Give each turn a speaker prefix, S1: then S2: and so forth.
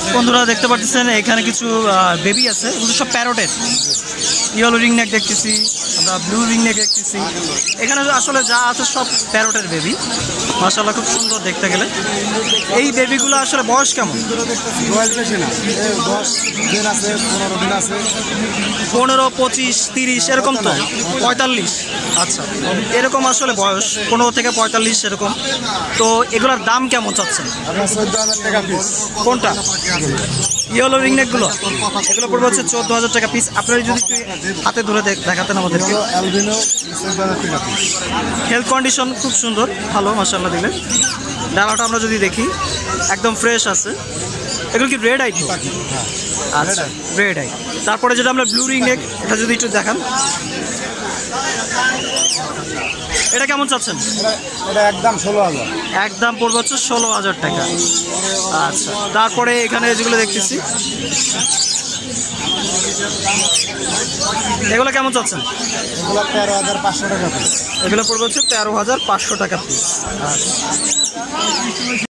S1: বন্ধুরা দেখতে পাচ্ছেন এখানে কিছু বেবি আছে, এগুলো সব প্যারটের। ইয়েলো রিং নেক দেখতেছি, আমরা ব্লু রিং নেক দেখতেছি। এখানে আসলে যা আছে সব প্যারটের বেবি, মাশাআল্লাহ খুব সুন্দর দেখতে গেলে। এই বেবিগুলো আসলে বয়স কেমন? 15, 25, 30 এরকম তো, 45। আচ্ছা, এরকম আসলে বয়স 15 থেকে 45 এরকম। তো এগুলোর দাম কেমন চাচ্ছেন? কোনটা? ইয়েলো রিংনেকগুলো, এগুলো পড়বে হচ্ছে 14,000 টাকা পিস। আপনারা যদি একটু হাতে ধরে দেখাতেন আমাদেরকে। হেলথ কন্ডিশন খুব সুন্দর, ভালো মাশাআল্লাহ। দিলে ডানাটা আমরা যদি দেখি একদম ফ্রেশ আছে। এগুলো কি রেড আই? আচ্ছা, রেড আই। তারপরে যেটা আমরা ব্লু রিংনেক, এটা যদি একটু দেখান, এটা কেমন চাচ্ছেন?
S2: এটা একদম 16,000।
S1: একদম পড়বে হচ্ছে 16,000 টাকা। আচ্ছা, তারপরে এখানে যেগুলো দেখতেছি এগুলো কেমন চাচ্ছেন?
S2: এগুলো 13,500 টাকা পিস।
S1: এগুলো পড়বে হচ্ছে 13,500 টাকা পিস। আচ্ছা।